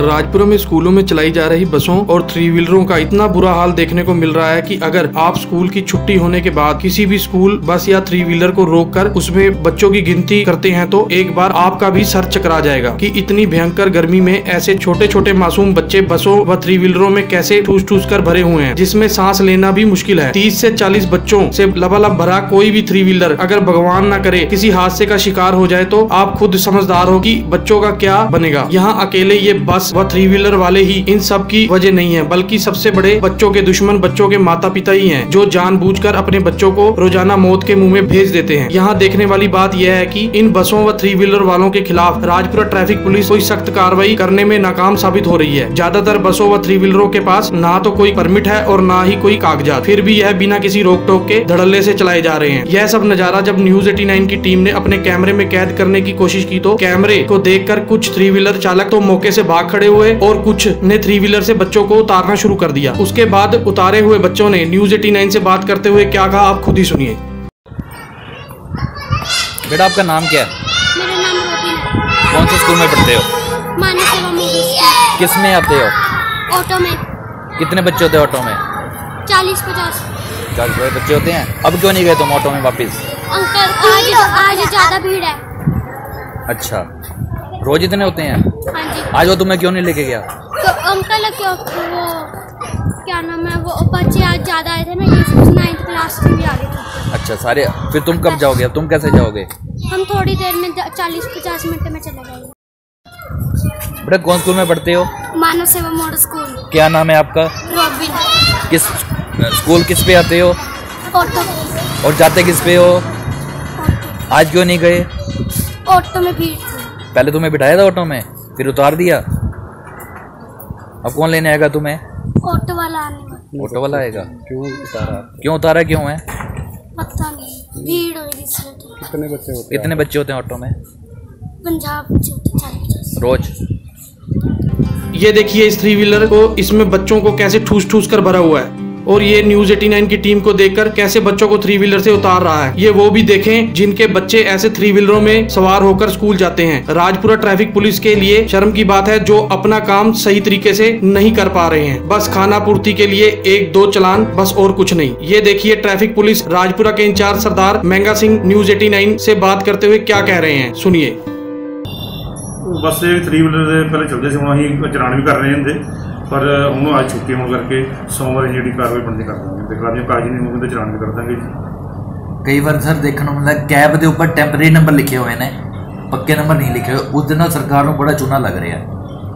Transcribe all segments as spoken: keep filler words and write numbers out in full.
राजपुरा में स्कूलों में चलाई जा रही बसों और थ्री व्हीलरों का इतना बुरा हाल देखने को मिल रहा है कि अगर आप स्कूल की छुट्टी होने के बाद किसी भी स्कूल बस या थ्री व्हीलर को रोककर उसमें बच्चों की गिनती करते हैं तो एक बार आपका भी सर चकरा जाएगा कि इतनी भयंकर गर्मी में ऐसे छोटे छोटे मासूम बच्चे बसों व थ्री व्हीलरों में कैसे ठूस ठूस कर भरे हुए हैं, जिसमें सांस लेना भी मुश्किल है। तीस से चालीस बच्चों से लबालब भरा कोई भी थ्री व्हीलर अगर भगवान न करे किसी हादसे का शिकार हो जाए तो आप खुद समझदार हो कि बच्चों का क्या बनेगा। यहाँ अकेले ये बस व थ्री व्हीलर वाले ही इन सब की वजह नहीं है, बल्कि सबसे बड़े बच्चों के दुश्मन बच्चों के माता पिता ही हैं, जो जानबूझकर अपने बच्चों को रोजाना मौत के मुंह में भेज देते हैं। यहाँ देखने वाली बात यह है कि इन बसों व थ्री व्हीलर वालों के खिलाफ राजपुरा ट्रैफिक पुलिस कोई सख्त कार्रवाई करने में नाकाम साबित हो रही है। ज्यादातर बसों व थ्री व्हीलरों के पास ना तो कोई परमिट है और ना ही कोई कागजात, फिर भी यह बिना किसी रोक टोक के धड़ल्ले से चलाए जा रहे हैं। यह सब नजारा जब न्यूज एटी नाइन की टीम ने अपने कैमरे में कैद करने की कोशिश की तो कैमरे को देखकर कुछ थ्री व्हीलर चालक तो मौके से भाग खड़े हुए और कुछ ने थ्री व्हीलर से बच्चों को उतारना शुरू कर दिया। उसके बाद उतारे हुए बच्चों ने न्यूज एटी नाइन से बात करते हुए क्या कहा, आप खुद ही सुनिए। बेटा आपका नाम क्या है? मेरा नाम रोबिन है। कौन से स्कूल में पढ़ते हो? मानस सेवा मिडिल स्कूल। किस में आते हो? ऑटो में। कितने बच्चे होते हैं ऑटो में? चालीस पचास चालीस बच्चे होते हैं। अब क्यों नहीं गए तुम ऑटो में वापस? अंकल आज आज ज्यादा भीड़ है। अच्छा, रोज इतने होते हैं? हाँ जी। आज वो तुम्हें क्यों नहीं लेके गया? तो अंकल क्यों वो क्या नाम है वो बच्चे आज ज्यादा आए थे ना, ये नाइन्थ क्लास से भी आ गए थे। अच्छा सारे, फिर तुम कब जाओगे? अब तुम कैसे जाओगे? हम थोड़ी देर में चालीस पचास मिनट में चले जाएंगे। बेटा कौन स्कूल में पढ़ते हो? मानव सेवा मॉडल स्कूल। क्या नाम है आपका? रोबिन। किस स्कूल किस पे आते हो? ऑटो। और जाते किस पे हो? आज क्यों नहीं गए? ऑटो में भीड़ थी। पहले तुम्हें बिठाया था ऑटो में, फिर उतार दिया। अब कौन लेने आएगा तुम्हें? ऑटो वाला आने वाला। ऑटो वाला आएगा। क्यों उतारा? क्यों उतारा क्यों है? पता नहीं, भीड़ हो रही थी। कितने बच्चे होते हैं? कितने बच्चे होते हैं ऑटो में? पंजाब बच्चे होते हैं रोज। ये देखिए इस थ्री व्हीलर को, इसमें बच्चों को कैसे ठूस ठूस कर भरा हुआ है और ये न्यूज एटी नाइन की टीम को देखकर कैसे बच्चों को थ्री व्हीलर से उतार रहा है। ये वो भी देखें जिनके बच्चे ऐसे थ्री व्हीलरों में सवार होकर स्कूल जाते हैं। राजपुरा ट्रैफिक पुलिस के लिए शर्म की बात है जो अपना काम सही तरीके से नहीं कर पा रहे हैं, बस खाना पूर्ति के लिए एक दो चलान, बस और कुछ नहीं। ये देखिए ट्रैफिक पुलिस राजपुरा के इंचार्ज सरदार महंगा सिंह न्यूज एटी नाइन से बात करते हुए क्या कह रहे हैं, सुनिए। बस ये थ्री व्हीलर पहले चलते थे, वहाँ ही चलान भी कर रहे हैं, पर उन्होंने आज छुट्टी होने करके सोमवार जी कार्रवाई बनती कर देंगे, दिखा दिया कागज नहीं होंगे तो चलान भी कर देंगे। कई बार सर देखने को मिलता कैब के उपर टैंपरेरी नंबर लिखे हुए ने, पक्के नंबर नहीं लिखे हुए। उस दिन सरकार को बड़ा चूना लग रहा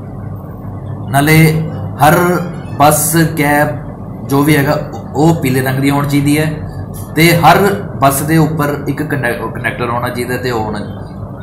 है। नाले हर बस कैब जो भी है वो पीले रंग की होनी चाहिए है, तो हर बस के उपर एक कनैक्टर होना चाहिए, तो होना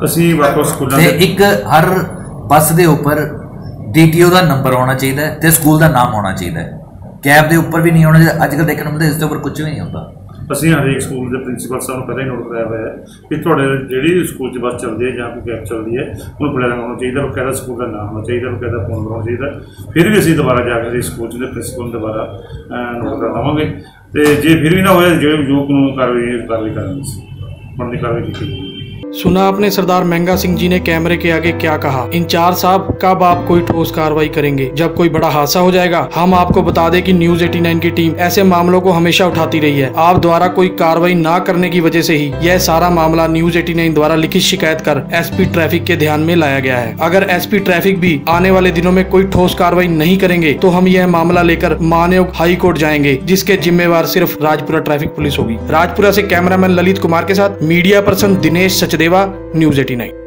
एक हर बस के उपर डीटीओ का नंबर होना चाहिए तो स्कूल का नाम होना चाहिए। कैब के उपर भी नहीं होना चाहिए। अजकल देखने मिलता इसके उपर कुछ भी नहीं होता। ਅਸੀਂ ਹਰੇਕ ਸਕੂਲ ਦੇ ਪ੍ਰਿੰਸੀਪਲ ਸਾਹਿਬ ਨੂੰ ਪਹਿਲਾਂ ਹੀ ਨੋਟ ਕਰਾਇਆ ਹੋਇਆ ਹੈ ਕਿ ਤੁਹਾਡੇ ਜਿਹੜੀ ਸਕੂਲ 'ਚ ਬੱਸ ਚੱਲਦੀ ਹੈ ਜਾਂ ਕੋਈ ਕੈਬ ਚੱਲਦੀ ਹੈ ਉਹਨੂੰ ਪਲੇਅਰ ਹੋਣਾ ਚਾਹੀਦਾ, ਬਕਾਇਦਾ ਸਕੂਲ ਦਾ ਨਾਮ ਹੋਣਾ ਚਾਹੀਦਾ, ਬਕਾਇਦਾ ਫੋਨ ਨੰਬਰ ਹੋਣਾ ਚਾਹੀਦਾ। ਫਿਰ ਵੀ ਅਸੀਂ ਦੁਬਾਰਾ ਜਾ ਕੇ ਸਕੂਲ 'ਚ ਦੇ ਪ੍ਰਿੰਸੀਪਲ ਨੂੰ ਦੁਬਾਰਾ ਨੋਟ ਕਰਾ ਦੇਵਾਂਗੇ ਤੇ ਜੇ ਫਿਰ ਵੀ ਨਾ ਹੋਇਆ ਜੋ ਜੋ ਕਾਨੂੰਨ ਕਾਰਵਾਈ ਕਾਰਵਾਈ ਕਰਾਂਗੇ, ਬਣਦੀ ਕਾਰਵਾਈ ਕੀਤੀ ਜਾਏਗੀ। सुना आपने सरदार महंगा सिंह जी ने कैमरे के आगे क्या कहा। इंचार्ज साहब कब आप कोई ठोस कार्रवाई करेंगे? जब कोई बड़ा हादसा हो जाएगा। हम आपको बता दें कि न्यूज एटी नाइन की टीम ऐसे मामलों को हमेशा उठाती रही है। आप द्वारा कोई कार्रवाई ना करने की वजह से ही यह सारा मामला न्यूज एटी नाइन द्वारा लिखित शिकायत कर एसपी ट्रैफिक के ध्यान में लाया गया है। अगर एसपी ट्रैफिक भी आने वाले दिनों में कोई ठोस कार्रवाई नहीं करेंगे तो हम यह मामला लेकर माननीय हाई कोर्ट जाएंगे, जिसके जिम्मेवार सिर्फ राजपुरा ट्रैफिक पुलिस होगी। राजपुरा से कैमरामैन ललित कुमार के साथ media person Dinesh Sachdeva, news eighty nine.